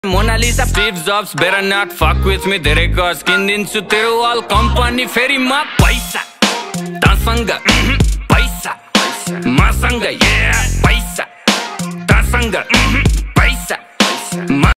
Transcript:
Mona Lisa, Steve Jobs, better not fuck with me. धेरै गज किन्दिन्छु तेरो वाल कम्पनी फेरि म पैसा तसँग पैसा मसँग पैसा तसँग